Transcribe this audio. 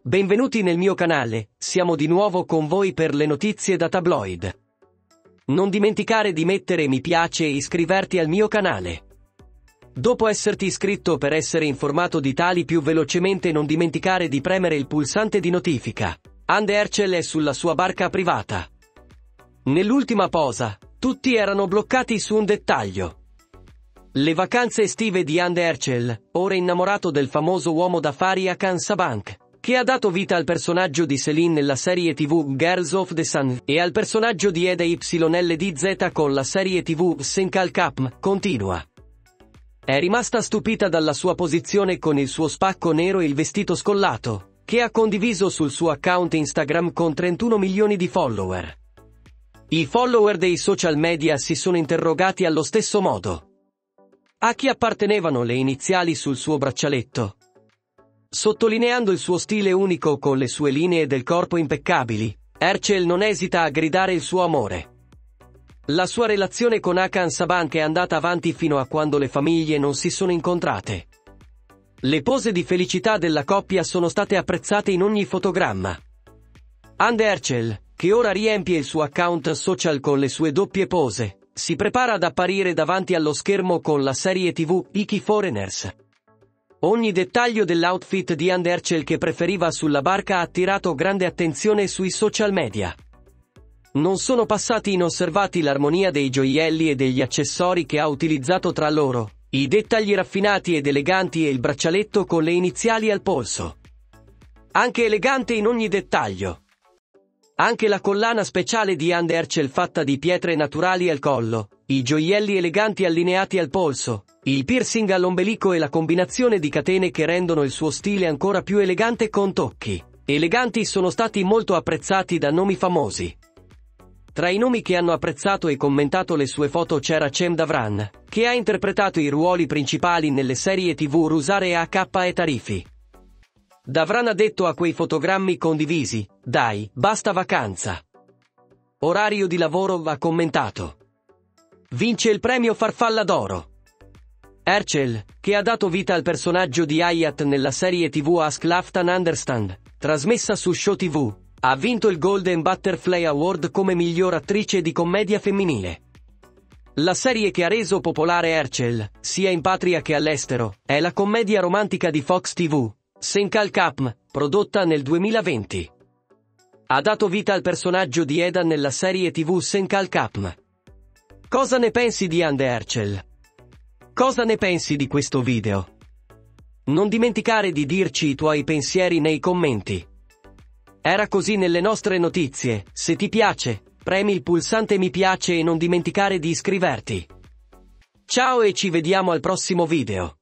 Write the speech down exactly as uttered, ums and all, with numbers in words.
Benvenuti nel mio canale, siamo di nuovo con voi per le notizie da tabloid. Non dimenticare di mettere mi piace e iscriverti al mio canale. Dopo esserti iscritto per essere informato di tali più velocemente, non dimenticare di premere il pulsante di notifica. Andy Herschel è sulla sua barca privata. Nell'ultima posa, tutti erano bloccati su un dettaglio. Le vacanze estive di Andy Herschel, ora innamorato del famoso uomo d'affari Hakan Sabanc, che ha dato vita al personaggio di Celine nella serie tivù Girls of the Sun e al personaggio di Eda Y L D Z con la serie tivù Senkalkapm, continua. È rimasta stupita dalla sua posizione con il suo spacco nero e il vestito scollato, che ha condiviso sul suo account Instagram con trentuno milioni di follower. I follower dei social media si sono interrogati allo stesso modo. A chi appartenevano le iniziali sul suo braccialetto? Sottolineando il suo stile unico con le sue linee del corpo impeccabili, Herschel non esita a gridare il suo amore. La sua relazione con Hakan Sabanc è andata avanti fino a quando le famiglie non si sono incontrate. Le pose di felicità della coppia sono state apprezzate in ogni fotogramma. Andy Herschel, che ora riempie il suo account social con le sue doppie pose, si prepara ad apparire davanti allo schermo con la serie tivù Icky Foreigners. Ogni dettaglio dell'outfit di Andy Herschel che preferiva sulla barca ha attirato grande attenzione sui social media. Non sono passati inosservati l'armonia dei gioielli e degli accessori che ha utilizzato tra loro, i dettagli raffinati ed eleganti e il braccialetto con le iniziali al polso. Anche elegante in ogni dettaglio. Anche la collana speciale di Andy Herschel fatta di pietre naturali al collo, i gioielli eleganti allineati al polso, il piercing all'ombelico e la combinazione di catene che rendono il suo stile ancora più elegante con tocchi eleganti sono stati molto apprezzati da nomi famosi. Tra i nomi che hanno apprezzato e commentato le sue foto c'era Cem Davran, che ha interpretato i ruoli principali nelle serie tivù Rusare e A K e Tarifi. Davran ha detto a quei fotogrammi condivisi: "Dai, basta vacanza. Orario di lavoro", ha commentato. Vince il premio Farfalla d'Oro. Herschel, che ha dato vita al personaggio di Hayat nella serie tivù Ask Laftan Understand, trasmessa su Show tivù, ha vinto il Golden Butterfly Award come miglior attrice di commedia femminile. La serie che ha reso popolare Herschel, sia in patria che all'estero, è la commedia romantica di Fox tivù, Senkalkapm, prodotta nel duemilaventi. Ha dato vita al personaggio di Eda nella serie tivù Senkalkapm. Cosa ne pensi di Andy Herschel? Cosa ne pensi di questo video? Non dimenticare di dirci i tuoi pensieri nei commenti. Era così nelle nostre notizie. Se ti piace, premi il pulsante mi piace e non dimenticare di iscriverti. Ciao e ci vediamo al prossimo video.